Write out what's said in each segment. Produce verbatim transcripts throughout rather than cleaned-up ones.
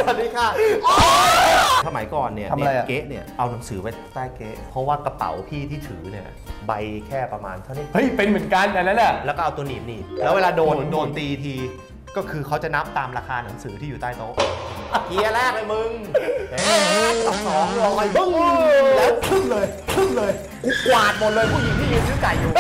วัสดีค่ะสมัยก่อนเนี่ยเก๊ะเนี่ยเอาหนังสือไว้ใต้เก๊ะเพราะว่ากระเป๋าพี่ที่ถือเนี่ยใบแค่ประมาณเท่านี้เฮ้ยเป็นเหมือนกันอันนั้นแหละแล้วก็เอาตัวหนีบหนีบแล้วเวลาโดนโดนตีทีก็คือเขาจะนับตามราคาหนังสือที่อยู่ใต้โต๊ะเกียร์แรกเลยมึงสองสองลอยบึ้งแล้วขึ้นเลยขึ้นเลยกูกวาดหมดเลยผู้หญิงที่ยืนซื้อไก่อยู่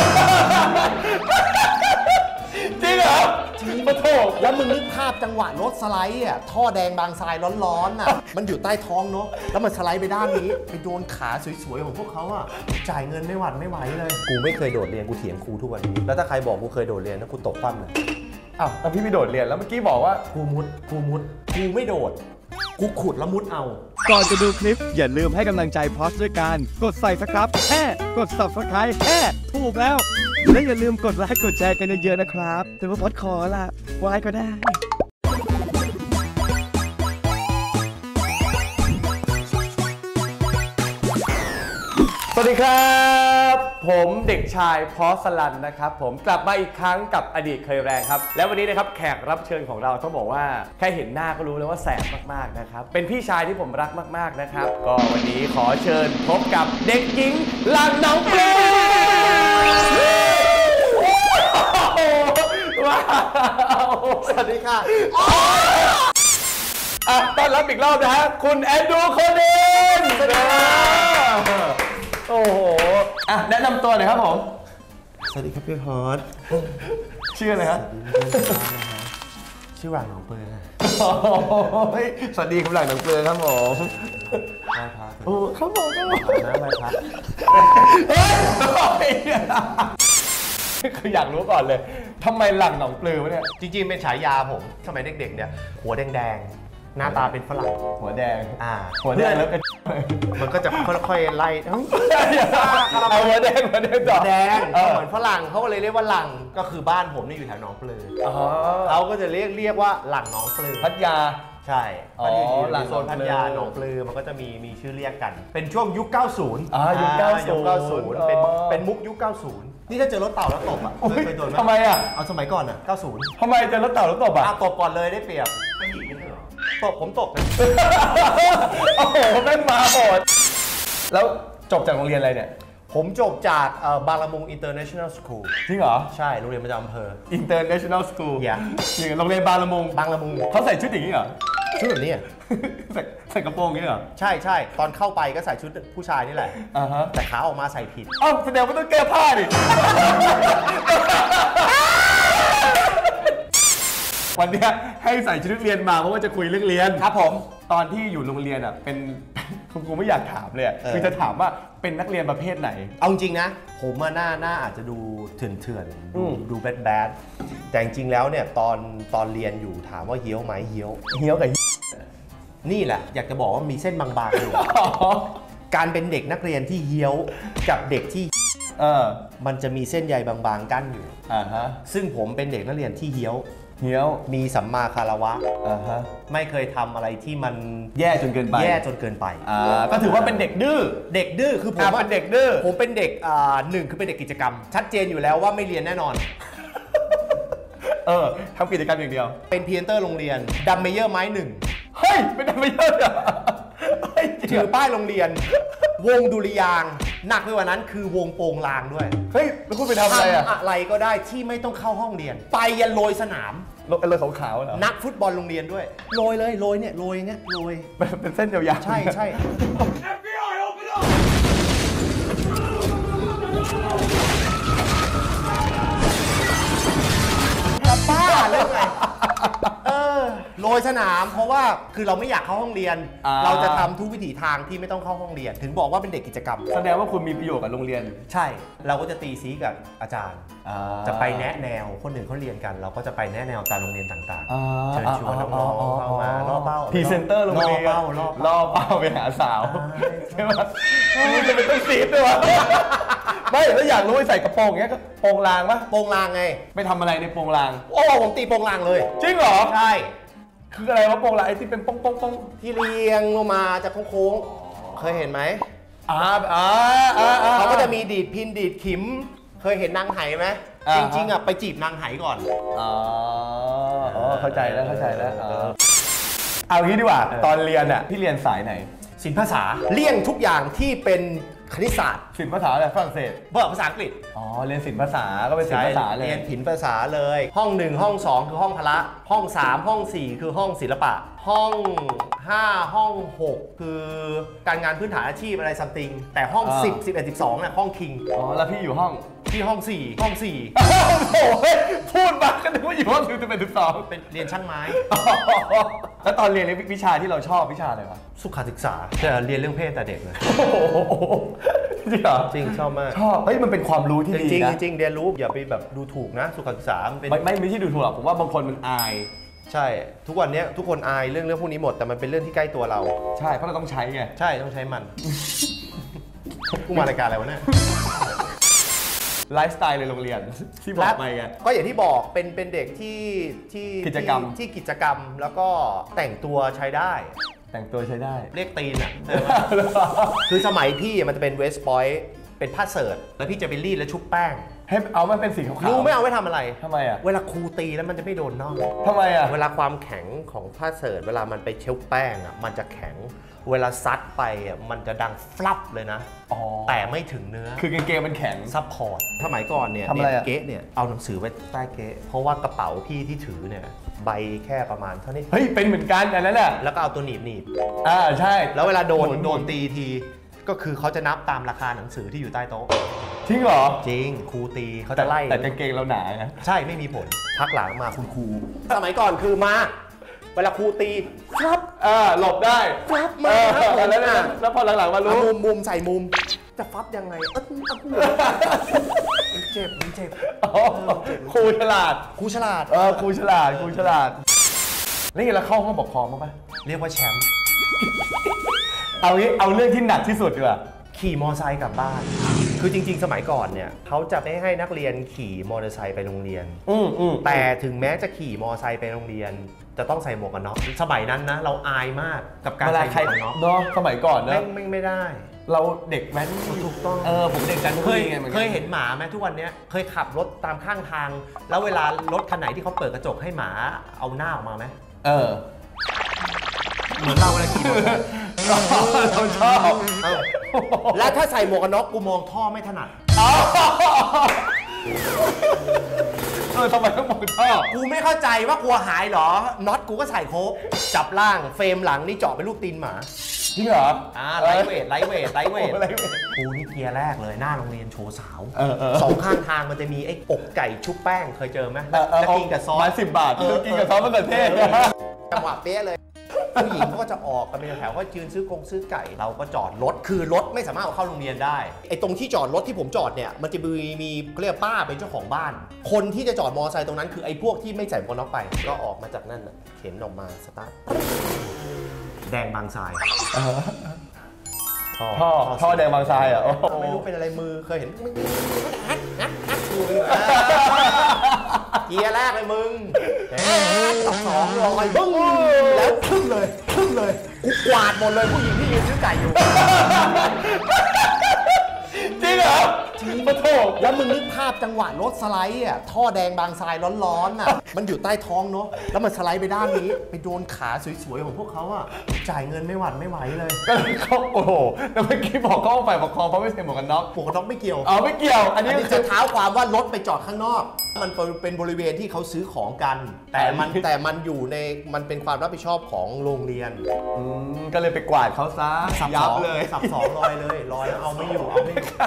จริงเหรอจริงปะโถแล้วมึงนึกภาพจังหวะรถสไลด์อ่ะท่อแดงบางทรายร้อนๆอ่ะมันอยู่ใต้ท้องเนาะแล้วมันสไลด์ไปด้านนี้ไปโดนขาสวยๆของพวกเขาอ่ะจ่ายเงินไม่หวั่นไม่ไหวเลยกูไม่เคยโดดเรียนกูเถียงครูทุกวันนี้แล้วถ้าใครบอกกูเคยโดดเรียนนะกูตกคว่ำเลยอ้าวแล้วพี่ไม่โดดเรียนแล้วเมื่อกี้บอกว่ากูมุดกูมุดกูไม่โดดกูขุดแล้วมุดเอาก่อนจะดูคลิปอย่าลืมให้กำลังใจพอสด้วยการกดใส่สครับแฮ่กด ซับสไครบ์ แฮ่ถูกแล้วและอย่าลืมกดไลค์กดแชร์กันเยอะๆนะครับแต่ว่าพอสขอละไว้ก็ได้สวัสดีครับผมเด็กชายพอสลันนะครับผมกลับมาอีกครั้งกับอดีตเคยแรงครับแล้ววันนี้นะครับแขกรับเชิญของเราต้องบอกว่าแค่เห็นหน้าก็รู้แล้วว่าแสบมากๆนะครับเป็นพี่ชายที่ผมรักมากๆนะครับก็วันนี้ขอเชิญพบกับเด็กหญิงหลังน้องเปลว้าวสวัสดีค่ะอ่ะต้อนรับอีกรอบนะฮะคุณแอนดรูว์ โคเดนสวัสดีครับโอ้โหอ่ะแนะนำตัวหน่อยครับผมสวัสดีครับพี่ฮอตชื่ออะไรครับชื่อหลังหนองเปลือสวัสดีคุณหลังหนองเปลือครับผมไหว้พระโอ้ครับผมครับผมนะไหว้พระคืออยากรู้ก่อนเลยทำไมหลังหนองเปลือวะเนี่ยจริงๆเป็นฉายาผมสมัยเด็กๆเนี่ยหัวแดงๆหน้าตาเป็นฝรั่งหัวแดงอ่าหัวแดงแล้วกันมันก็จะค่อยๆไล่เอาหัวแดงหัวแดงต่อแดงเหมือนฝรั่งเขาก็เลยเรียกว่าหลังก็คือบ้านผมนี่อยู่แถวหนองเปลือเขาก็จะเรียกเรียกว่าหลังหนองเปลือพัทยาใช่อ๋อหลังโซนพัทยาหนองเปลือมันก็จะมีมีชื่อเรียกกันเป็นช่วงยุคเก้าสิบอ่ายุคเก้าสิบเป็นเป็นมุกยุคเก้าสิบนี่ถ้าเจอรถเต่าแล้วตบอ่ะเคยโดนไหมทำไมอ่ะเอาสมัยก่อนอ่ะเก้าสิบทำไมเจอรถเต่าแล้วตบอ่ะตบก่อนเลยได้เปรียบไม่หยิบไม่ใช่หรอตบผมตบโอ้โหแม่งมาโหดแล้วจบจากโรงเรียนอะไรเนี่ยผมจบจากบางละมุง International School จริงเหรอใช่โรงเรียนประจำอำเภอ International School อย่าโรงเรียนบางละมุงบางละมุงเขาใส่ชุดอย่างนี้เหรอชุดแบบนี้ใส่ใส่กระโปรงอย่างนี้เหรอใช่ใช่ตอนเข้าไปก็ใส่ชุดผู้ชายนี่แหละอ่าฮะแต่ขาออกมาใส่ผิดอ้าวแสดงว่าต้องแก้ผ้าดิวันนี้ให้ใส่ชุดเรียนมาเพราะว่าจะคุยเรื่องเรียนครับผมตอนที่อยู่โรงเรียนอ่ะเป็นคุณครูไม่อยากถามเลยคือจะถามว่าเป็นนักเรียนประเภทไหนเอาจริงนะผมมาหน้าหน้าอาจจะดูเถื่อนๆดูดูแบดแบดแต่จริงๆแล้วเนี่ยตอนตอนเรียนอยู่ถามว่าเหี้ยวไหมเหี้ยวเหี้ยวกับนี่แหละอยากจะบอกว่ามีเส้นบางๆอยู่การเป็นเด็กนักเรียนที่เหี้ยวกับเด็กที่เออมันจะมีเส้นใยบางๆกั้นอยู่อ่าฮะซึ่งผมเป็นเด็กนักเรียนที่เหี้ยวเหี้ยวมีสัมมาคารวะอ่าฮะไม่เคยทำอะไรที่มันแย่จนเกินไปแย่จนเกินไปอ่าก็ถือว่าเป็นเด็กดื้อเด็กดื้อคือผมเป็นเด็กดื้อผมเป็นเด็กอ่าหนึ่งคือเป็นเด็กกิจกรรมชัดเจนอยู่แล้วว่าไม่เรียนแน่นอนเออทำกิจกรรมอย่างเดียวเป็นพรีเซนเตอร์โรงเรียนดัมเมเยอร์ไม้หนึ่งเฮ้ยเป็นดัมเมเยอร์เหรอถือป้ายโรงเรียนวงดุริยางค์หนักไปกว่านั้นคือวงโปงลางด้วยเฮ้ยแล้วคุณไปทำอะไรอะอะไรก็ได้ที่ไม่ต้องเข้าห้องเรียนไปยันโรยสนามเลยขาวๆเหรอนักฟุตบอลโรงเรียนด้วยโรยเลยโรยเนี่ยโรยเงี้ยโรยเป็นเส้นยาวๆใช่ใช่จะบ้าเลยไงเออโรยสนามเพราะว่าคือเราไม่อยากเข้าห้องเรียนเราจะทำทุกวิถีทางที่ไม่ต้องเข้าห้องเรียนถึงบอกว่าเป็นเด็กกิจกรรมแสดงว่าคุณมีประโยชน์กับโรงเรียนใช่เราก็จะตีซีกับอาจารย์จะไปแนะแนวคนอื่นเขาเรียนกันเราก็จะไปแนะแนวตามโรงเรียนต่างๆเชิญชวนน้องๆเข้ามาล่อเป้าพรีเซนเตอร์โรงเรียนล่อเป้าไปหาสาวใช่ไหมมันจะเป็นต้องซีดด้วยวะไม่แล้วอยากรู้ไอ้ใส่กระโปรงเงี้ยก็โปรงลางปะโปรงลางไงไปทำอะไรในโปรงลางโอ้ผมตีโปรงลางเลยจริงเหรอใช่คืออะไรวะโปรงลางไอ้ที่เป็นป้องป้องป้องที่เรียงลงมาจากโค้งๆเคยเห็นไหมอ่าอ่าเขาก็จะมีดีดพินดีดขิมเคยเห็นนางไหไหมจริงๆอ่ะไปจีบนางไหก่อนอ๋อเข้าใจแล้วเข้าใจแล้วเอางี้ดีกว่าตอนเรียนอ่ะพี่เรียนสายไหนศิลปภาษาเลี่ยงทุกอย่างที่เป็นคณิตศาสตร์ศิลปภาษาอะไรฝรั่งเศสเบิร์ภาษาอังกฤษอ๋อเรียนศิลปภาษาก็เป็นศิลปภาษาเลยเรียนศิลปภาษาเลยห้องหนึ่งห้องสองคือห้องพละห้องสามห้องสี่คือห้องศิลปะห้องห้าห้องหกคือการงานพื้นฐานอาชีพอะไรซัมติงแต่ห้องสิบ สิบเอ็ด สิบสองเนี่ยห้องคิงอ๋อแล้วพี่อยู่ห้องที่ห้องสี่ห้องสี่โอ้โหพูดมาก็นึกว่าอยู่ห้องสิบ สิบเอ็ด สิบสองเป็นเรียนช่างไม้แล้วตอนเรียนวิชาที่เราชอบวิชาอะไรวะสุขศึกษาจะเรียนเรื่องเพศแต่เด็กเลยจริงเหรอจริงชอบมากชอบเฮ้ยมันเป็นความรู้ที่ดีนะจริงๆเรียนรู้อย่าไปแบบดูถูกนะสุขศึกษาไม่ไม่ไม่ใช่ดูถูกหรอกผมว่าบางคนมันอายใช่ทุกวันนี้ทุกคนอายเรื่องเรื่องพวกนี้หมดแต่มันเป็นเรื่องที่ใกล้ตัวเราใช่เพราะเราต้องใช้ไงใช่ต้องใช้มันกูมารายการอะไรวะเนี่ยไลฟ์สไตล์ในโรงเรียนที่บอกไปไงก็อย่างที่บอกเป็นเป็นเด็กที่ที่กิจกรรมที่กิจกรรมแล้วก็แต่งตัวใช้ได้แต่งตัวใช้ได้เรียกตีนอ่ะคือสมัยพี่มันจะเป็นเวสต์พอยต์เป็นผ้าเสิร์ตแล้วพี่จะไปรีดแล้วชุบแป้งให้เอามันเป็นสีขาวๆรู้ไม่เอาไว้ทำอะไรทำไมอ่ะเวลาครูตีแล้วมันจะไม่โดนน่องทำไมอ่ะเวลาความแข็งของผ้าเสิร์ตเวลามันไปเช็ดแป้งอ่ะมันจะแข็งเวลาซัดไปอ่ะมันจะดังฟลับเลยนะแต่ไม่ถึงเนื้อคือกางเกงมันแข็งซัพพอร์ตสมัยก่อนเนี่ยเก๊ะเนี่ยเอาหนังสือไว้ใต้เก๊ะเพราะว่ากระเป๋าพี่ที่ถือเนี่ยใบแค่ประมาณเท่านี้เฮ้ยเป็นเหมือนกันอันนั้นแหละแล้วก็เอาตัวหนีบหนีบอ่าใช่แล้วเวลาโดนโดนตีทีก็คือเขาจะนับตามราคาหนังสือที่อยู่ใต้โต๊ะจริงเหรอจริงครูตีเขาจะไล่แต่กางเกงเราหนาไงใช่ไม่มีผลพักหลังมาคุณครูสมัยก่อนคือมาเวลาครูตีครับอ่าหลบได้ครับมาแล้วนะแล้วพอหลังๆมารู้มุมมุมใส่มุมจะฟับยังไงเออเจ็บเจ็บครูฉลาดครูฉลาดเออครูฉลาดครูฉลาดนี่เราเข้าห้องปกครองมั้ยไหมเรียกว่าแชมป์เอางี้เอาเรื่องที่หนักที่สุดดีกว่าขี่มอไซค์กลับบ้านคือจริงๆสมัยก่อนเนี่ยเขาจะไม่ให้นักเรียนขี่มอเตอร์ไซค์ไปโรงเรียนอืมอืมแต่ถึงแม้จะขี่มอเตอร์ไซค์ไปโรงเรียนจะต้องใส่หมวกกันน็อกสมัยนั้นนะเราอายมากกับการใส่หมวกกันน็อกเนาะสมัยก่อนเนอะไม่ไม่ได้เราเด็กแว้นถูกต้องเออผมเด็กจันทบุรีไงเหมือนกันเคยเห็นหมาไหมทุกวันนี้เคยขับรถตามข้างทางแล้วเวลารถคันไหนที่เขาเปิดกระจกให้หมาเอาหน้าออกมาไหมเออเหมือนเราเวลาขี่มอเตอร์ไซค์เราชอบแล้วถ้าใส่หมวกกันน็อกกูมองท่อไม่ถนัดเออทำไมต้องมองท่อกูไม่เข้าใจว่ากลัวหายเหรอน็อตกูก็ใส่โค้กจับล่างเฟรมหลังนี่เจาะเป็นรูปตีนหมาจริงเหรออ่าไลท์เวทไลท์เวทไลท์เวทกูนี่เกียร์แรกเลยหน้าโรงเรียนโชว์สาวสองข้างทางมันจะมีไอ้อกไก่ชุบแป้งเคยเจอไหมแล้วกินกับซอสสิบบาทกินกับซอสมะเขือเทศจังหวะเป๊ะเลยผู้หญิงก็จะออกกันเป็นแถวก็ยืนซื้อกงซื้อไก่เราก็จอดรถคือรถไม่สามารถเอาเข้าโรงเรียนได้ไอ้ตรงที่จอดรถที่ผมจอดเนี่ยมันจะมีมีเรียกป้าเป็นเจ้าของบ้านคนที่จะจอดมอเตอร์ไซค์ตรงนั้นคือไอ้พวกที่ไม่ใส่หมวกกันน็อกไปก็ออกมาจากนั่นเข็นออกมาสตาร์ทแดงบางทรายท่อท่อแดงบางทรายอ่ะไม่รู้เป็นอะไรมือเคยเห็นเกียร์แรกเลยมึงต่อสองลอยบึ้งแล้วขึ้นเลยขึ้นเลยกูกวาดหมดเลยผู้หญิงที่ยืนซื้อไก่อยู่จริงเหรอจริงปะโถแล้วมึงนึกภาพจังหวะรถสไลด์อ่ะท่อแดงบางทรายร้อนๆอ่ะมันอยู่ใต้ท้องเนาะแล้วมันสไลด์ไปด้านนี้ไปโดนขาสวยๆของพวกเขาอ่ะจ่ายเงินไม่หวั่นไม่ไหวเลยก็เลยเขาโอ้โหแล้วเมื่อกี้บอกเขาฝ่ายปกครองเพราะไม่ใส่หมวกกันน็อกหมวกกันน็อกไม่เกี่ยวอ๋อไม่เกี่ยวอันนี้จะเท้าความว่ารถไปจอดข้างนอกมันเป็นบริเวณที่เขาซื้อของกันแต่มันแต่มันอยู่ในมันเป็นความรับผิดชอบของโรงเรียนก็เลยไปกวาดเขาซะยับเลยสับสองลอยเลยลอยแล้วเอาไม่อยู่เอาไม่อยู่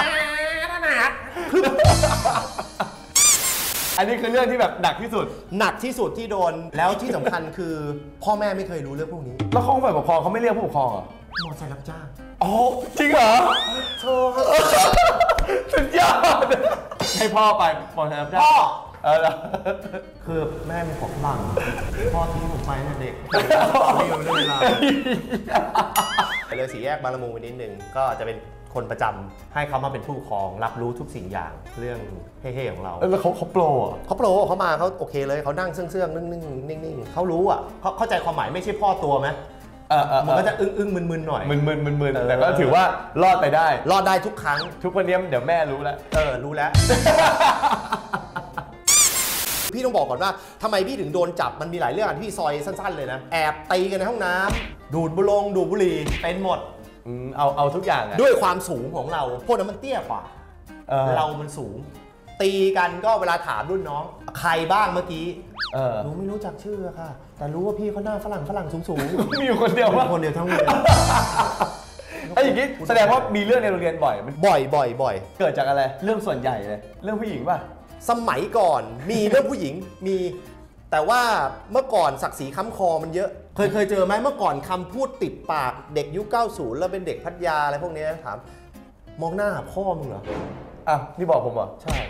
อันนี้คือเรื่องที่แบบหนักที่สุดหนักที่สุดที่โดนแล้วที่สำคัญคือพ่อแม่ไม่เคยรู้เรื่องพวกนี้แล้วเขาฝ่ายปกครองเขาไม่เรียกผู้ปกครองเหรอมอไซค์รับจ้างอ๋อจริงเหรอโธ่สุดยอดให้พ่อไปมอไซค์รับจ้างพ่อเออคือแม่มีผมหลังพ่อทิ้งผมไปนะเด็กไม่รู้เรื่องเวลาเลยสี่แยกบางละมุงไปนิดนึงก็จะเป็นคนประจำให้เขามาเป็นผู้ปกครองรับรู้ทุกสิ่งอย่างเรื่องเฮ่ๆของเราแล้วเขาเขาโปรอ่ะเขาโปรเขามาเขาโอเคเลยเขานั่งเสื่องๆนิ่งๆนิ่งๆเขารู้อ่ะเขาเข้าใจความหมายไม่ใช่พ่อตัวไหมเออมันก็จะอึ้งๆมึนๆหน่อยมึนๆมึนๆแต่ก็ถือว่ารอดไปได้รอดได้ทุกครั้งทุกวันนี้เดี๋ยวแม่รู้แล้วเออรู้แล้วพี่ต้องบอกก่อนว่าทำไมพี่ถึงโดนจับมันมีหลายเรื่องที่พี่ซอยสั้นๆเลยนะแอบตีกันในห้องน้ำดูดบุหรี่ดูดบุหรี่เป็นหมดเอาเอาทุกอย่างอะด้วยความสูงของเราพวกนั้นมันเตี้ยกว่า เ, เรามันสูงตีกันก็เวลาถามรุ่นน้องใครบ้างเมื่อกี้หนูไม่รู้จักชื่อค่ะแต่รู้ว่าพี่เขาหน้าฝรั่งฝรั่งสูงสูงมีอยู่คนเดียวว่าคนเดียวทั้งหมดไอ้อย่างนี้แสดงว่ามีเรื่องในโรงเรียนบ่อยบ่อยบ่อยบ่อยเกิดจากอะไรเรื่องส่วนใหญ่เลยเรื่องผู้หญิงป่ะสมัยก่อนมีเรื่องผู้หญิงมีแต่ว่าเมื่อก่อนศักดิ์ศรีค้ำคอมันเยอะเคยเคยเจอไหมเมื่อก่อนคำพูดติดปากเด็กยุคเก้าสิบแล้วเป็นเด็กพัทยาอะไรพวกนี้ถามมองหน้าพ่อมึงเหรออ่ะนี่บอกผมเหรอใช่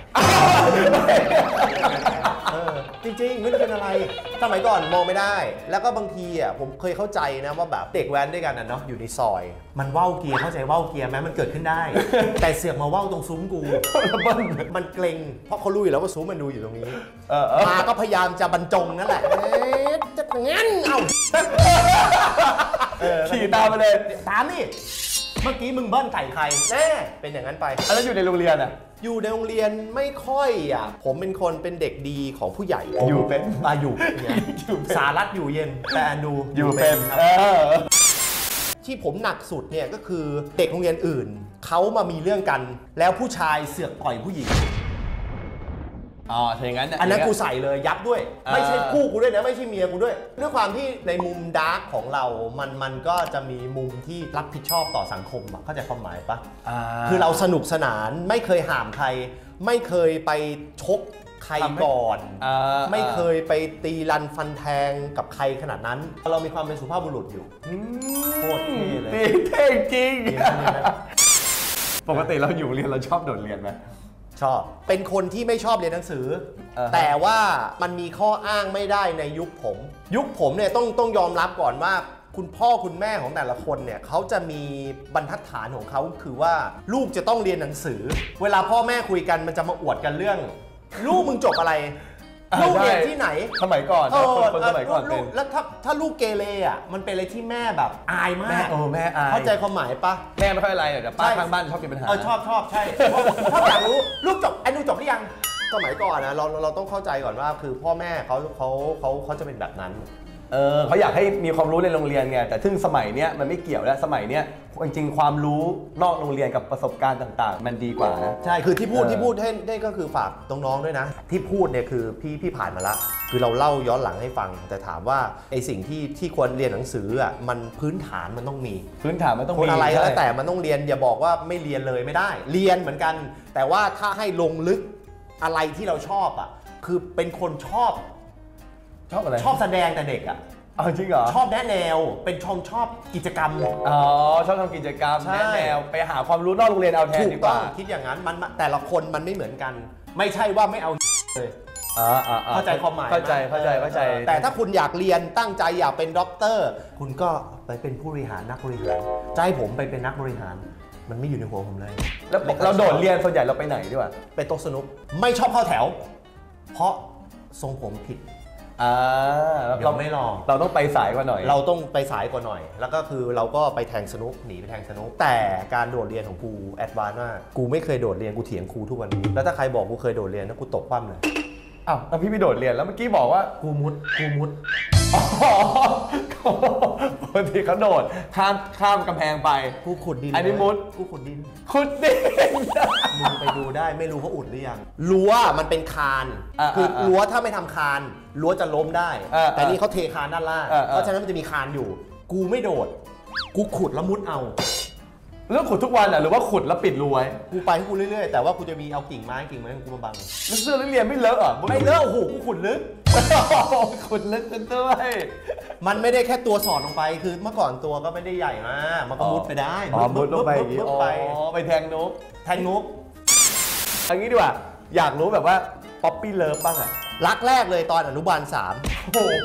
จริงๆไม่รู้เป็นอะไรสมัยก่อนมองไม่ได้แล้วก็บางทีอ่ะผมเคยเข้าใจนะว่าแบบเด็กแว้นด้วยกันนะเนาะอยู่ในซอยมันว่าวเกียร์เข้าใจว่าวเกียร์ไหมมันเกิดขึ้นได้แต่เสือกมาว่าวตรงซุ้มกูมันเกรงเพราะเขารู้อยู่แล้วว่าซุ้มมันดูอยู่ตรงนี้มาก็พยายามจะบรรจงนั่นแหละจะงั้นเอ้าขี่ตามไปเลยตามนี่เมื่อกี้มึงเบิ้ลไก่ใครแน่เป็นอย่างนั้นไปแล้วอยู่ในโรงเรียนอ่ะอยู่ในโรงเรียนไม่ค่อยอ่ะผมเป็นคนเป็นเด็กดีของผู้ใหญ่อยู่เป็นอ่ะอยู่สารัตอยู่เย็นแต่อนูอยู่เป็นที่ผมหนักสุดเนี่ยก็คือเด็กโรงเรียนอื่นเขามามีเรื่องกันแล้วผู้ชายเสือกต่อยผู้หญิงอ๋อถ้าอย่างนั้นอันนั้นกูใส่เลยยับด้วยไม่ใช่คู่กูด้วยนะไม่ใช่เมียกูด้วยด้วยความที่ในมุมดาร์กของเรามันมันก็จะมีมุมที่รับผิดชอบต่อสังคมเข้าใจความหมายปะคือเราสนุกสนานไม่เคยห้ามใครไม่เคยไปชกใครก่อนไม่เคยไปตีรันฟันแทงกับใครขนาดนั้นเรามีความเป็นสุภาพบุรุษอยู่โคตรเท่เลยเท่จริงปกติเราอยู่เรียนเราชอบโดดเรียนไหมชอบเป็นคนที่ไม่ชอบเรียนหนังสือ uh-huh. แต่ว่ามันมีข้ออ้างไม่ได้ในยุคผมยุคผมเนี่ยต้องต้องยอมรับก่อนว่าคุณพ่อคุณแม่ของแต่ละคนเนี่ยเขาจะมีบรรทัดฐานของเขาคือว่าลูกจะต้องเรียนหนังสือเวลาพ่อแม่คุยกันมันจะมาอวดกันเรื่องลูกมึงจบอะไรลูกเรียนที่ไหนสมัยก่อนคนสมัยก่อนเป็นแล้วถ้าถ้าลูกเกเรอ่ะมันเป็นอะไรที่แม่แบบอายมากเออแม่อายเข้าใจความหมายปะแม่ไม่ค่อยอะไรแต่ป้าข้างบ้านชอบมีปัญหาเออชอบชอบใช่ชอบอยากรู้ลูกจบไอ้ลูกจบหรือยังสมัยก่อนนะเราเราต้องเข้าใจก่อนว่าคือพ่อแม่เขาเขาเขาเขาจะเป็นแบบนั้นเออเขาอยากให้มีความรู้ในโรงเรียนไงแต่ซึ่งสมัยเนี้ยมันไม่เกี่ยวแล้วสมัยเนี้ยจริงๆความรู้นอกโรงเรียนกับประสบการณ์ต่างๆมันดีกว่านะใช่คือที่พูดที่พูดให้ได้ก็คือฝากน้องๆด้วยนะที่พูดเนี่ยคือพี่พี่ผ่านมาละคือเราเล่าย้อนหลังให้ฟังแต่ถามว่าไอสิ่งที่ที่ควรเรียนหนังสืออ่ะมันพื้นฐานมันต้องมีพื้นฐานมันต้องมีคนอะไรก็แล้วแต่มันต้องเรียนอย่าบอกว่าไม่เรียนเลยไม่ได้เรียนเหมือนกันแต่ว่าถ้าให้ลงลึกอะไรที่เราชอบอ่ะคือเป็นคนชอบชอบอะไรชอบแสดงแต่เด็กอ่ะอ๋อจริงเหรอชอบแนะแนวเป็นชมชอบกิจกรรมอ๋อชอบทำกิจกรรมแนะแนวไปหาความรู้นอกโรงเรียนเอาแทนดีกว่าคิดอย่างนั้นมันแต่ละคนมันไม่เหมือนกันไม่ใช่ว่าไม่เอาเลยเข้าใจความหมายเข้าใจเข้าใจเข้าใจแต่ถ้าคุณอยากเรียนตั้งใจอยากเป็นด็อกเตอร์คุณก็ไปเป็นผู้บริหารนักบริหารใจผมไปเป็นนักบริหารมันไม่อยู่ในหัวผมเลยแล้วเราโดดเรียนส่วนใหญ่เราไปไหนดีกว่าไปโต๊ะสนุกไม่ชอบเข้าแถวเพราะทรงผมผิดอ่าเราไม่ลองเราต้องไปสายกว่าหน่อยเราต้องไปสายกว่าหน่อยแล้วก็คือเราก็ไปแทงสนุกหนีไปแทงสนุกแต่การโดดเรียนของกูแอดวานซ์มากกูไม่เคยโดดเรียนกูเถียงครูทุกวันนี้แล้วถ้าใครบอกกูเคยโดดเรียนนะกูตบปั้มเลยอ้าวแล้วพี่ไปโดดเรียนแล้วเมื่อกี้บอกว่ากูมุดกูมุดอ๋อปกติเขาโดดข้ามข้ามกำแพงไปกูขุดดินอันนี้มุดกูขุดดินขุดดินมึงไปดูได้ไม่รู้เขาอุดหรือยังรั้วมันเป็นคานคือรั้วถ้าไม่ทำคานรั้วจะล้มได้แต่นี่เขาเทคานด้านล่างเพราะฉะนั้นมันจะมีคานอยู่กูไม่โดดกูขุดแล้วมุดเอาแล้วขุดทุกวันอ่ะหรือว่าขุดแล้วปิดรูไว้กูไปให้กูเรื่อยๆแต่ว่ากูจะมีเอากิ่งไม้กิ่งไม้ของกูมาบังแล้วเสื้อนักเรียนไม่เลอะอ่ะไม่เลอะโอ้โหกูขุดลึกขุดลึกกันด้วยมันไม่ได้แค่ตัวสอดลงไปคือเมื่อก่อนตัวก็ไม่ได้ใหญ่มากมันก็มุดไปได้มุดลงไปอ๋อไปแทงนกแทงนกอันนี้ดีกว่าอยากรู้แบบว่าป๊อปปี้เลิฟบ้างอ่ะรักแรกเลยตอนอนุบาลสามโอ้โห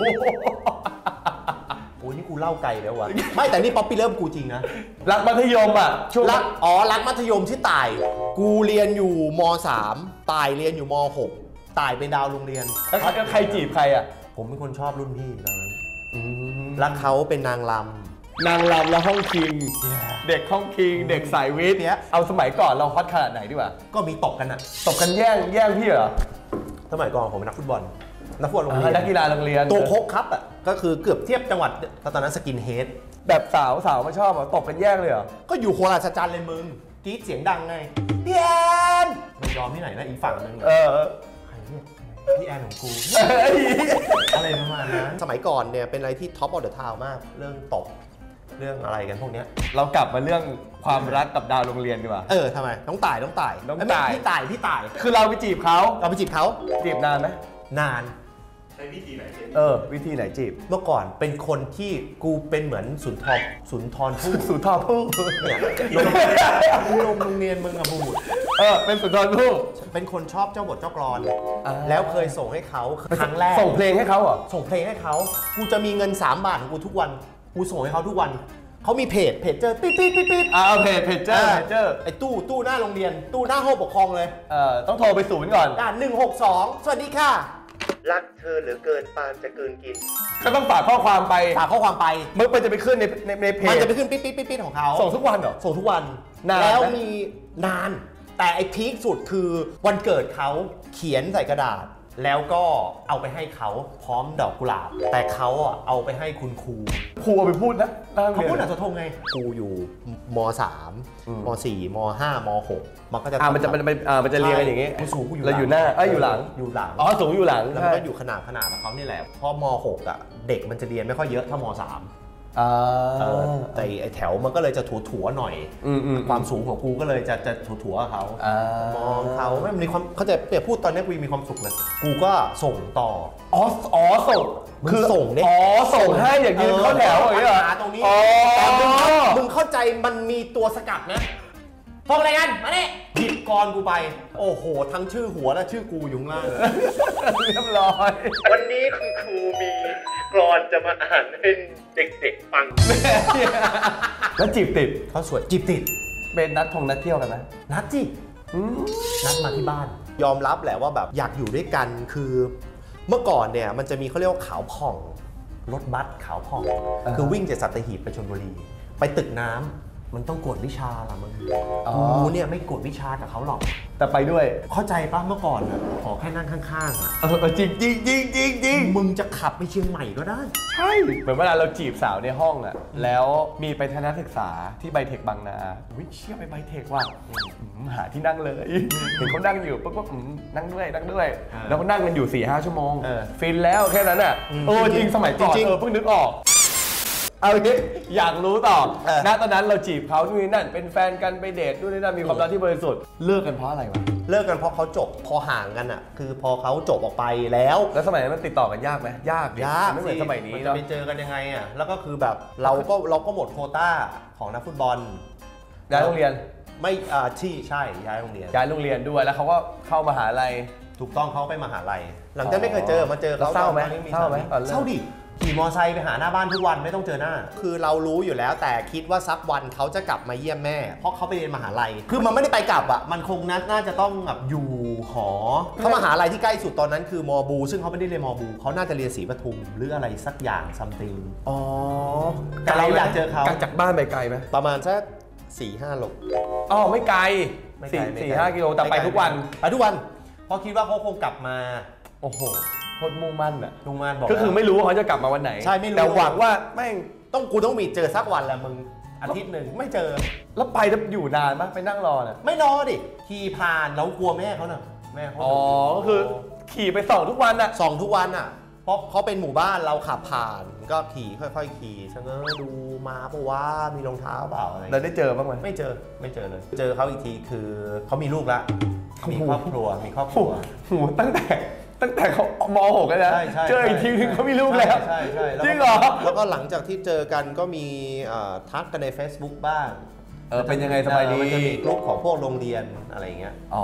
โอ้ยนี่กูเล่าไกลแล้ววะไม่แต่นี่ป๊อปปี้เลิฟกูจริงนะรักมัธยมอ่ะช่วงรักอ๋อรักมัธยมที่ตายกูเรียนอยู่ม.สาม ตายเรียนอยู่ม.หก ตายเป็นดาวโรงเรียนแล้วใครจีบใครอ่ะผมเป็นคนชอบรุ่นพี่ตอนนั้นรักเขาเป็นนางรำนางรำแล้วห้องคิงเด็กห้องคิงเด็กสายวิทย์เนี้ยเอาสมัยก่อนเราฮอตขนาดไหนดีกว่าก็มีตบกันอ่ะตบกันแย่งแย่งพี่เหรอสมัยก่อนผมเป็นนักฟุตบอลนักฟุตบอลโรงเรียนนักกีฬาโรงเรียนตัวโคกครับอ่ะก็คือเกือบเทียบจังหวัดตอนนั้นสกินเฮดแบบสาวสาวมาชอบตบกันแยกเลยเหรอก็อยู่โคราชจันเลยมึงกรี๊ดเสียงดังไงพี่แอนมันยอมที่ไหนนะอีกฝั่งนึงเออใครเนี่ยพี่แอนของกูอะไรประมาณนั้นสมัยก่อนเนี่ยเป็นอะไรที่ท็อปออฟเดอะทาวน์มากเรื่องตบเรื่องอะไรกันพวกนี้เรากลับมาเรื่องความรักกับดาวโรงเรียนดีกว่าเออทำไมน้องต่ายน้องต่ายน้องต่ายพี่ต่ายพี่ต่ายคือเราไปจีบเขาเราไปจีบเขาจีบนานไหมนานใช้วิธีไหนจีบเออวิธีไหนจีบเมื่อก่อนเป็นคนที่กูเป็นเหมือนสุนทรสุนทรภู่สุนทรภู่เนี่ยลงโรงเรียนมึงอะบูดเออเป็นสุนทรภู่เป็นคนชอบเจ้าบทเจ้ากลอนแล้วเคยส่งให้เขาครั้งแรกส่งเพลงให้เขาเหรอส่งเพลงให้เขากูจะมีเงินสามบาทของกูทุกวันกูส่งให้เขาทุกวันเขามีเพจเพจเจอปิ๊ดปิ๊ดปิ๊ดปิ๊ดอ่าเพจเพจเจอเพจเจอไอ้ตู้ตู้หน้าโรงเรียนตู้หน้าห้องปกครองเลยเอ่อต้องโทรไปศูนย์ก่อนอ่าหนึ่งหกสองสวัสดีค่ะรักเธอเหลือเกินปานจะเกินกินก็ต้องฝากข้อความไปฝากข้อความไปมันจะไปขึ้นในในในเพจมันจะไปขึ้นปิ๊ดปิ๊ดปิ๊ดปิ๊ดของเขาส่งทุกวันเหรอส่งทุกวันแล้วมีนานแต่ไอ้พีคสุดคือวันเกิดเขาเขียนใส่กระดาษแล้วก็เอาไปให้เขาพร้อมดอกกุหลาบแต่เขาอ่ะเอาไปให้คุณครูครูเอาไปพูดนะเขาพูดหนังสะทงไงครูอยู่ม.สาม ม.สี่ ม.ห้า ม.หกมันก็จะอ่ามันจะมันจะอ่ามันจะเรียงกันอย่างงี้กูสูงกูอยู่เราอยู่หน้าเอ้ยอยู่หลังอยู่หลังอ๋อสูงอยู่หลังแล้วมันก็อยู่ขนาดขนาดของเขานี่แหละเพราะม.หกอ่ะเด็กมันจะเรียนไม่ค่อยเยอะเท่าม. สามแต่ไอแถวมันก็เลยจะถั่วๆหน่อยความสูงของกูก็เลยจะจะถั่วๆเขามองเขาไม่มีความเขาจะเปรียบพูดตอนนี้กูมีความสุขเลยกูก็ส่งต่ออ๋ออ๋อส่งคือส่งเนี่ยอ๋อส่งให้อย่างยืนเข้าแถวอย่างนี้เหรอตรงนี้แต่มึงเข้าใจมันมีตัวสกัดนะพวกอะไรกันมาเนี่ยหยิบกรกูไปโอ้โหทั้งชื่อหัวและชื่อกูอยู่ล่างเรียบร้อยวันนี้คุณครูมีกรอนจะมาอ่านให้เด็กๆฟังแล้วจีบติดเขาสวยจีบติดเป็นนัดทงนัดเที่ยวกันไหมนัดจินัดมาที่บ้านยอมรับแหละว่าแบบอยากอยู่ด้วยกันคือเมื่อก่อนเนี่ยมันจะมีเขาเรียกว่าขาวผ่องรถบัสขาวผ่องคือวิ่งจากสัตหีบไปชลบุรีไปตึกน้ำมันต้องกวดวิชาละมึงกูเนี่ยไม่กวดวิชากับเขาหรอกแต่ไปด้วยเข้าใจป่ะเมื่อก่อนอ่ะขอแค่นั่งข้างๆอ่ะเออจริงจริงจริงจริงจริงมึงจะขับไปเชียงใหม่ก็ได้ใช่เหมือนเวลาเราจีบสาวในห้องอ่ะแล้วมีไปทัศนศึกษาที่ไบเทคบางนาวิเชี่ยไปไบเทคว่ะหาที่นั่งเลยเห็นเขานั่งอยู่ปุ๊บก็นั่งด้วยนั่งด้วยแล้วก็นั่งกันอยู่ สี่ห้า ชั่วโมงฟินแล้วแค่นั้นอ่ะเออจริงสมัยก่อนเออเพิ่งนึกออกเอางี้อยากรู้ต่อณตอนนั้นเราจีบเขานู่นนี่นั่นเป็นแฟนกันไปเดทนู่นนี่นั่นมีความรักที่บริสุทธิ์เลิกกันเพราะอะไรวะเลิกกันเพราะเขาจบพอห่างกันอ่ะคือพอเขาจบออกไปแล้วแล้วสมัยนั้นมันติดต่อกันยากไหมยากยากไม่เหมือนสมัยนี้จะไปเจอกันยังไงอ่ะแล้วก็คือแบบเราก็เราก็หมดโควต้าของนักฟุตบอลย้ายโรงเรียนไม่อ่าที่ใช่ย้ายโรงเรียนย้ายโรงเรียนด้วยแล้วเขาก็เข้ามหาลัยถูกต้องเขาไปมหาลัยหลังจากไม่เคยเจอมาเจอเขาเศร้าไหมเศร้าไหมเศร้าดิขี่มอไซค์ไปหาหน้าบ้านทุกวันไม่ต้องเจอหน้าคือเรารู้อยู่แล้วแต่คิดว่าสักวันเขาจะกลับมาเยี่ยมแม่เพราะเขาไปเรียนมหาลัยคือมันไม่ได้ไปกลับอ่ะมันคงน่าจะต้องแบบอยู่หอเขามหาลัยที่ใกล้สุดตอนนั้นคือมอบูซึ่งเขาไม่ได้เรียนมอบูเขาน่าจะเรียนศรีปทุมหรืออะไรสักอย่างซัมติงอ๋อแต่เราอยากเจอเขาจากบ้านไปไกลไหมประมาณสักสี่ห้าโลอ๋อไม่ไกลสี่สี่ห้ากิโลแต่ไปทุกวันไปทุกวันเพราะคิดว่าเขาคงกลับมาโอ้โหโคตรมุ่งมั่นอะมุ่งมั่นบอกก็คือไม่รู้ว่าเขาจะกลับมาวันไหนใช่ไม่รู้แต่หวังว่าแม่งต้องกูต้องมีเจอสักวันแหละมึงอาทิตย์หนึ่งไม่เจอแล้วไปจะอยู่นานปะไปนั่งรอเนี่ยไม่รอดิขี่ผ่านแล้วกลัวแม่เขาเน่ะแม่เขาอ๋อก็คือขี่ไปส่องทุกวันอะส่องทุกวันอะเพราะเขาเป็นหมู่บ้านเราขับผ่านก็ขี่ค่อยๆขี่ชะเง้อดูมาเพราะว่ามีรองเท้าเปล่าอะไรเราได้เจอบ้างไหมไม่เจอไม่เจอเลยเจอเขาอีกทีคือเขามีลูกแล้วมีครอบครัวมีครอบครัวหูตั้งแต่ตั้งแต่เขามอหกแล้วนะเจออีกทีนึงเขามีลูกแล้วใช่ใช่จริงเหรอแล้วก็หลังจากที่เจอกันก็มีทักกันใน Facebook บ้างเออเป็นยังไงสบายดีมันจะมีกลุ่มของพวกโรงเรียนอะไรเงี้ยอ๋อ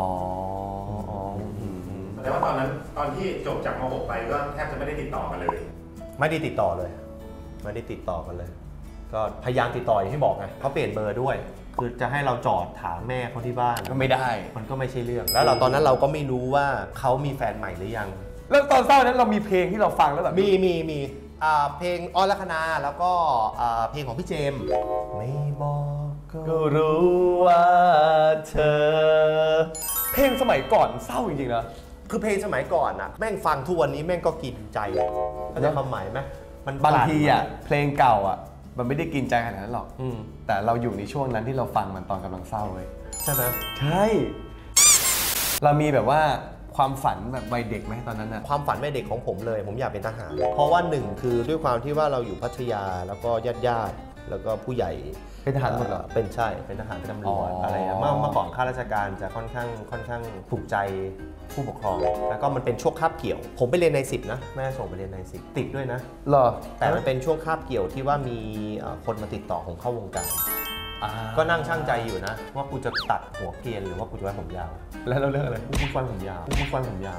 แต่ว่าตอนนั้นตอนที่จบจากมอหกไปก็แทบจะไม่ได้ติดต่อกันเลยไม่ได้ติดต่อเลยไม่ได้ติดต่อกันเลยก็พยายามติดต่ออย่างที่บอกไงเขาเปลี่ยนเบอร์ด้วยคือจะให้เราจอดถามแม่เขาที่บ้านก็ไม่ได้มันก็ไม่ใช่เรื่องแล้วเราตอนนั้นเราก็ไม่รู้ว่าเขามีแฟนใหม่หรือยังแล้วตอนเศร้านั้นเรามีเพลงที่เราฟังแล้วแบบมีมีมีเพลงอ้อนลัคนาแล้วก็เพลงของพี่เจมส์ไม่บอกก็รู้ว่าเธอเพลงสมัยก่อนเศร้าจริงๆนะคือเพลงสมัยก่อนอะแม่งฟังทุกวันนี้แม่งก็กินใจเข้าใจความหมายไหมมันบางทีอ่ะเพลงเก่าอ่ะมันไม่ได้กินใจขนาดนั้นหรอกอืมแต่เราอยู่ในช่วงนั้นที่เราฟังมันตอนกำลังเศร้าเลยใช่ไหมใช่เรามีแบบว่าความฝันแบบวัยเด็กไหมตอนนั้นอ่ะความฝันแม่เด็กของผมเลย ผมอยากเป็นทหาร เพราะว่าหนึ่งคือด้วยความที่ว่าเราอยู่พัทยาแล้วก็ญาติญาติๆแล้วก็ผู้ใหญ่เป็นทหารหมดเหรอเป็นใช่เป็นทหารเป็นตำรวจอ๋อออะไรอะเมื่อเมื่อก่อนข้าราชการจะค่อนข้างค่อนข้างถูกใจผู้ปกครอง แล้วก็มันเป็นช่วงคาบเกี่ยว ผมไปเรียนในสิบนะแม่ส่งไปเรียนในสิบติดด้วยนะเหรอแต่มันเป็นช่วงคาบเกี่ยวที่ว่ามีเอ่อคนมาติดต่อผมเข้าวงการอ่าก็นั่งช่างใจอยู่นะ ว่ากูจะตัดหัวเกรียนหรือว่ากูจะไว้ผมยาวแล้วเราเลือกอะไรกูกูไว้ผมยาวกูกูไว้ผมยาว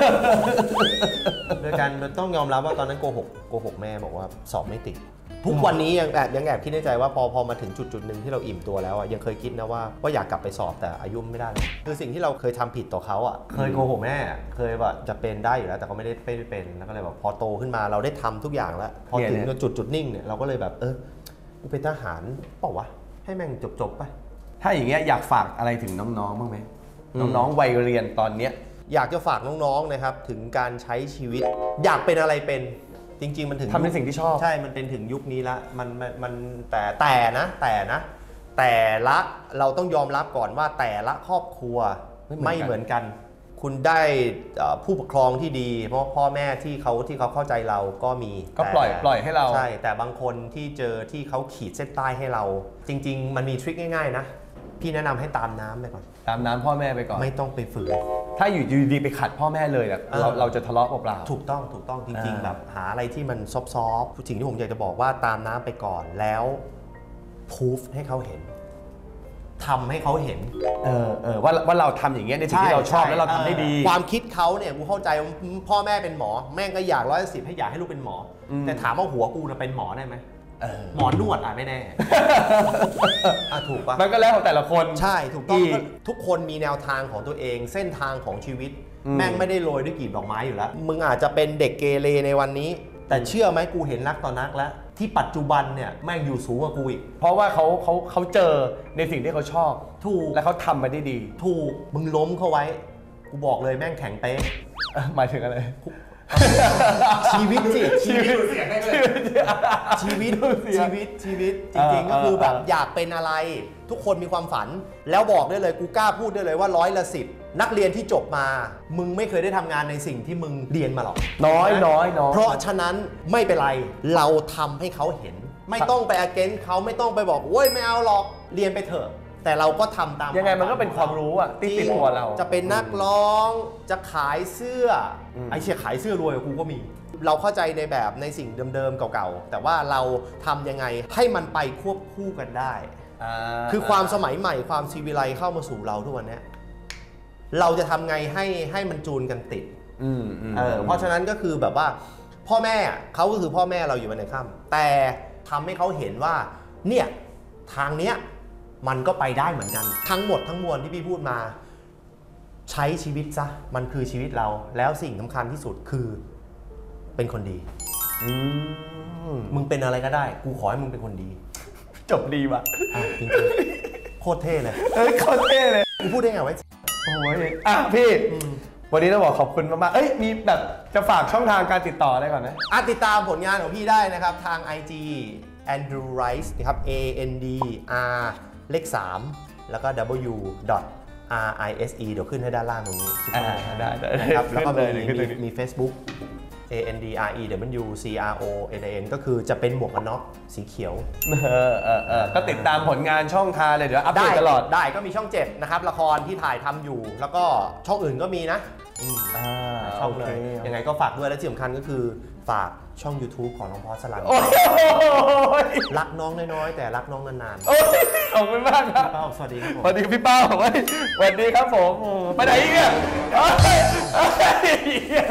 โดยการต้องยอมรับว่าตอนนั้นโกหกโกหกแม่บอกว่าสอบไม่ติด ทุกวันนี้ยังแอบยังแอบคิดในใจว่าพอพอมาถึงจุดจุดหนึ่งที่เราอิ่มตัวแล้วอ่ะยังเคยคิดนะว่าว่าอยากกลับไปสอบแต่อายุไม่ได้แล้วคือสิ่งที่เราเคยทำผิดต่อเขาอ่ะเคยโกหกแม่เคยแบบจะเป็นได้อยู่แล้วแต่เขาไม่ได้ไม่ได้เป็นแล้วก็เลยแบบพอโตขึ้นมาเราได้ทำทุกอย่างแล้วพอถึงจุดจุดนิ่งเนี่ยเราก็เลยแบบเออกูเป็นทหารเปล่าวะให้แม่งจบจบไปถ้าอย่างเงี้ยอยากฝากอะไรถึงน้องๆบ้างไหมอืมน้องๆวัยเรียนตอนเนี้ยอยากจะฝากน้องๆนะครับถึงการใช้ชีวิต อยากเป็นอะไรเป็นจริง ๆ มันถึงทำในสิ่งที่ชอบใช่ มันเป็นถึงยุคนี้ละมันมันมันแต่แต่นะแต่นะ แต่ละเราต้องยอมรับก่อนว่าแต่ละครอบครัวไม่เหมือนกัน คุณได้เอ่อผู้ปกครองที่ดี เพราะพ่อแม่ที่เขาที่เขาเข้าใจเราก็มีก็ปล่อยแต่ปล่อยให้เราใช่แต่บางคนที่เจอที่เขาขีดเส้นใต้ให้เรา จริง ๆ มันมีทริคง่ายๆนะพี่แนะนำให้ตามน้ำไปก่อนตามน้ำพ่อแม่ไปก่อนไม่ต้องไปฝืนถ้าอยู่ดีๆไปขัดพ่อแม่เลยอะเออเราเราจะทะเลาะเปล่าๆถูกต้องถูกต้องจริงอ่าๆแบบหาอะไรที่มันซอฟต์ๆสิ่งที่ผมอยากจะบอกว่าตามน้ำไปก่อนแล้วพูฟให้เขาเห็นทำให้เขาเห็นเออเออว่าว่าเราทำอย่างเงี้ยในสิ่งที่เราชอบแล้วเราทำได้ดีความคิดเขาเนี่ยกูเข้าใจว่าพ่อแม่เป็นหมอ แม่งก็อยากร้อยสิบให้อยากให้ลูกเป็นหมออมแต่ถามว่าหัวกูจะเป็นหมอได้ไหมเออหมอนวดอ่ะไม่แน่ อ่ะถูกปะมันก็แล้วแต่ละคนใช่ถูกต้องอีกทุกคนมีแนวทางของตัวเอง เส้นทางของชีวิตอืมแม่งไม่ได้โรยด้วยกลีบดอกไม้อยู่แล้ว มึงอาจจะเป็นเด็กเกเรในวันนี้ แต่เชื่อไหมกูเห็นนักต่อนักแล้ว ที่ปัจจุบันเนี่ยแม่งอยู่สูงกว่ากูอีกเพราะว่าเขาเขาเขาเจอในสิ่งที่เขาชอบถูกและเขาทำมาได้ดีถูกมึงล้มเข้าไว้ กูบอกเลยแม่งแข็งเป๊ะเอ้อหมายถึงอะไรชีวิตสิชีวิตเสียงได้เลยชีวิตเสียชีวิตชีวิตจเออริงๆก็คือแบบเออเอออยากเป็นอะไร ทุกคนมีความฝัน แล้วบอกได้เลยกูกล้าพูดได้เลยว่าร้อยละสิบนักเรียนที่จบมา มึงไม่เคยได้ทำงานในสิ่งที่มึงเรียนมาหรอกน้อยน้อยน้อยเพราะฉะนั้นไม่เป็นไรเราทำให้เขาเห็น ไม่ต้องไป against เขาไม่ต้องไปบอกโอ้ยไม่เอาหรอกเรียนไปเถอะ แต่เราก็ทำตามยังไงมันก็เป็นความรู้อะที่ติดตัวเราจะเป็นนักร้องจะขายเสื้ออมไอ้เชี่ยขายเสื้อรวยกว่ากูก็มี เราเข้าใจในแบบในสิ่งเดิมๆเก่าๆแต่ว่าเราทำยังไงให้มันไปควบคู่กันได้อ่าคือความสมัยใหม่ความซีวิไลเข้ามาสู่เราทุกวันเนี้ยเราจะทำไงให้ให้มันจูนกันติดอืมอืมเออเพราะฉะนั้นก็คือแบบว่าพ่อแม่เขาก็คือพ่อแม่เราอยู่ในค่ำแต่ทำให้เขาเห็นว่าเนี่ยทางเนี้ยมันก็ไปได้เหมือนกัน ทั้งหมดทั้งมวลที่พี่พูดมา ใช้ชีวิตซะมันคือชีวิตเรา แล้วสิ่งสำคัญที่สุดคือเป็นคนดีอืมมึงเป็นอะไรก็ได้ กูขอให้มึงเป็นคนดีจบดีว่ะอ่ะจริงๆโคตรเท่เลยเอ้ยโคตรเท่เลยกูพูดได้ไงไว้โอ้ยอ่ะพี่ วันนี้ต้องบอกขอบคุณมากๆเอ้ยมีแบบจะฝากช่องทางการติดต่อได้ก่อนไหมอ่ะติดตามผลงานของพี่ได้นะครับทาง ไอ จี Andrew Rice นะครับ A N D R เลขสามแล้วก็ W dot R I S E เดี๋ยวขึ้นให้ด้านล่างตรงนี้ทุกท่านอ่าได้ได้นะครับแล้วก็ขึ้มีนเลยขึ้นเลยมีมี Facebook A N D R E W C R O N I N ก็คือจะเป็นหมวกกันน็อกสีเขียวเออเออเออก็ติดตามผลงานช่องทางเลยเดี๋ยวอัปเดตตลอดได้ก็มีช่องเจ็ดนะครับละครที่ถ่ายทำอยู่ แล้วก็ช่องอื่นก็มีนะอืมอ่าช่องเลยโคยังไงก็ฝากด้วยและที่สำคัญก็คือฝากช่อง YouTube ของน้องพอสลันโอ้ยรักน้องน้อยๆแต่รักน้องนานโอ้ยขอบคุณมากครับๆเป้าสวัสดีครับผมสวัสดีพี่เป้าเว้ยสวัสดีครับผมโอ้ไปไหนอีกเนี่ยเอ้ยเอ้ย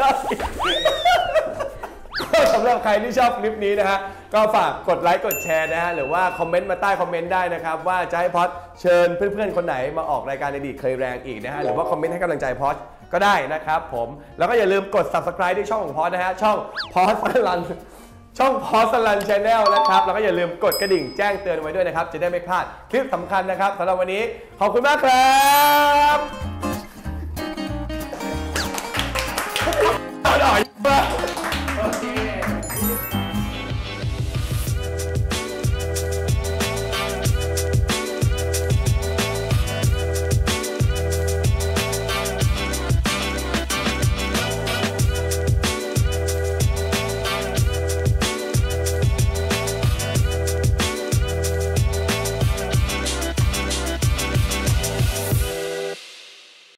ก็สำหรับใครที่ชอบคลิปนี้นะฮะก็ฝากกดไลค์กดแชร์นะฮะหรือว่าคอมเมนต์มาใต้คอมเมนต์ได้นะครับว่าจะให้พอดเชิญเพื่อนๆคนไหนมาออกรายการอดีตเคยแรงอีกนะฮะหรือว่าคอมเมนต์ให้กำลังใจพอดก็ได้นะครับผมแล้วก็อย่าลืมกด ซับสไครบ์ ที่ช่องของพอดนะฮะช่องพอดสลันช่องพอสลันชาแนลนะครับแล้วก็อย่าลืมกดกระดิ่งแจ้งเตือนไว้ด้วยนะครับจะได้ไม่พลาดคลิปสำคัญนะครับสำหรับวันนี้ขอบคุณมากครับ